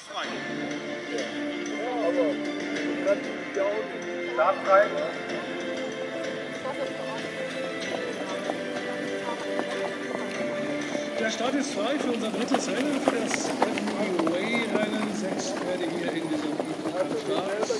frei. Ja, aber Start frei. Der Start ist frei für unser drittes Rennen, für das FIA-Rennen. 6 Pferde hier in diesem Start.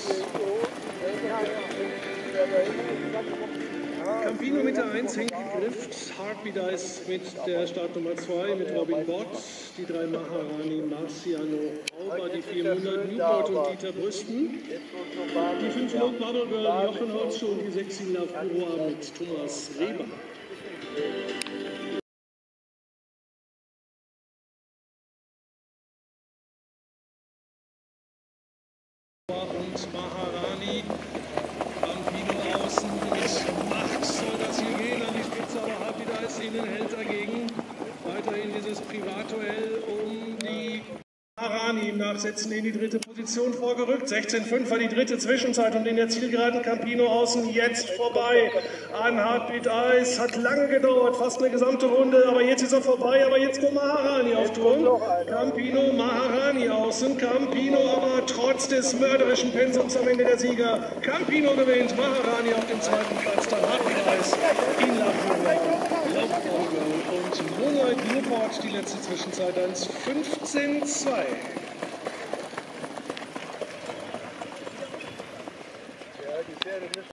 Campino mit der 1, Henki Grift, Heartbeat Ice mit der Startnummer 2, mit Robin Bott, die 3 Maharani, Marciano Auber, die 400 Newport und Dieter Brüsten, die 5 Low Bubble Girl, Jochen Holzschuh und die 6 Love Uroa mit Thomas Reber. Und Maharani, Campino außen mit Macht soll das hier gehen an die Spitze, aber Heartbeat Ice innen hält dagegen. Weiterhin dieses Privatduell um die Maharani im Nachsetzen in die dritte Position vorgerückt. 16,5 war die dritte Zwischenzeit und in der Zielgeraden Campino außen jetzt vorbei an Heartbeat Ice. Hat lange gedauert, fast eine gesamte Runde, aber jetzt ist er vorbei. Aber jetzt kommt Maharani auf Touren. Campino, Maharani außen. Campino aber trotz des mörderischen Pensums am Ende der Sieger. Campino gewinnt, Maharani auf dem zweiten Platz, dann Heartbeat Ice in Love und Moonlight Newport die letzte Zwischenzeit 1,15,2. ja, die Pferde müssen.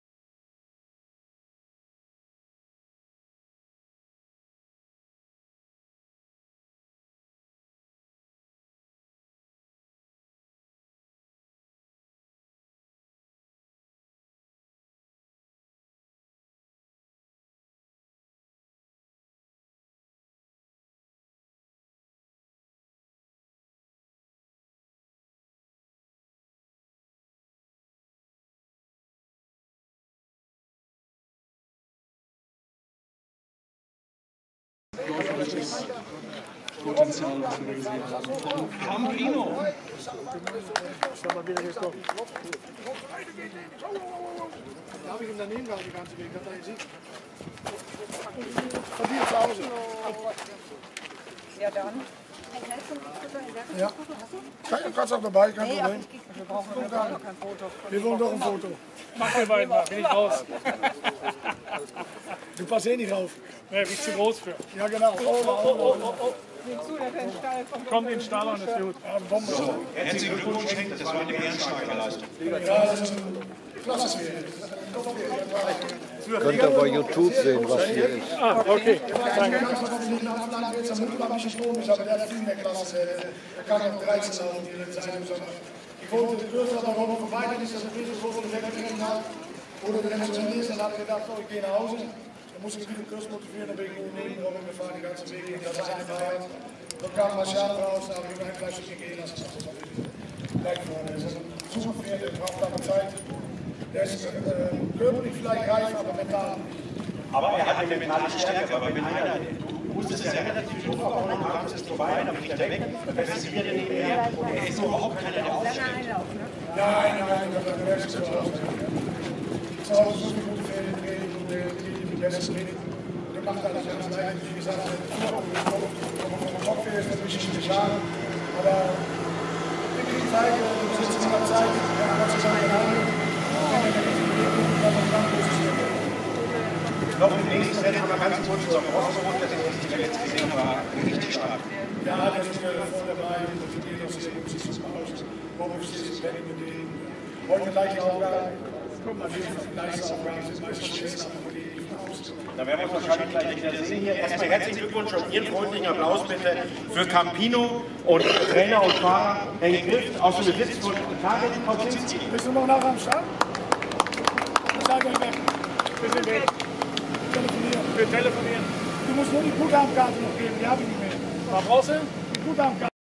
Potenzial, was wir gesehen haben, von Campino. Schau mal, wie der jetzt kommt. Da habe ich ihm daneben gehabt, die ganze Weg. Hat er gesehen? Von dir zu Hause. Ja, dann. Ja. Kannst auch dabei, kein Problem. Wir brauchen gar kein Foto. Wir wollen doch ein Foto. Mach wir beiden mal, bin ich raus. Du passt eh nicht rauf. Nee, bin ich zu groß für. Ja, genau. Kommt in den Stall und ist gut. Ja, Bombe. Herzlichen Glückwunsch, Henk, das war eine ehrenstarke Leistung. Ja, das ist ein klasse Pferd. Könnt ihr bei YouTube sehen, was hier ist. Ah, okay. Danke. Ich kann auch 13 laufen hier in Zeitung. Ich wollte kurz aber noch vorbei, dann ist das ein bisschen so, wenn weggerennen hat. Oder der Rennen zu Ende ist, dann habe ich gedacht, oh, ich gehe nach Hause. Dann muss ich wieder kurz motivieren, dann bin ich nur neben Robin gefahren, die ganze Weg in das eine Freiheit. Dann kam Marciano raus, da habe ich mir ein kleines Stückchen gehen lassen. Das ist gleich vorne. Das ist ein super Pferd, der braucht lange Zeit. Der ist körperlich vielleicht reif, aber mental nicht. Aber er hat eine mentale Stärke, weil wenn einer, du musstest ja relativ viel aufbauen, du kamst es vorbei, dann bricht er weg, dann fährst du wieder nebenher. Er ist überhaupt keiner, der aufsteht. Nein, da merkst du es auch. Zu Hause so viele gute Pferde im Training und die besten Training. Der macht alles ganz leicht, wie gesagt, vom Kopf her ist das ein bisschen spezial. Aber in die Zeit, du sitzt in der Zeit, ja, Gott sei Dank alleine. Noch im nächsten Rennen haben wir ganz kurz zum Ausdruck, dass ich die letzte gesehen war, richtig stark. Ja, der ist voll dabei, und die gehen aus dem System aus. Warum ist das Training mit denen? Heute gleiche Aufgabe. Man will die gleiche Aufgabe, das ist meistens schlecht, aber die liegen aus. Da werden wir uns wahrscheinlich gleich wieder sehen hier. Erstmal herzlichen Glückwunsch und Ihren freundlichen Applaus bitte für Campino und Trainer und Fahrer Henk Grift aus dem Besitz von Target Kocinski. Bist du noch nachher am Start? Seid ihr weg? Wir sind weg. Telefonieren. Wir telefonieren. Du musst nur die Guthabenkarte noch geben, die habe ich nicht mehr. Was brauchst du? Die Guthabenkarte.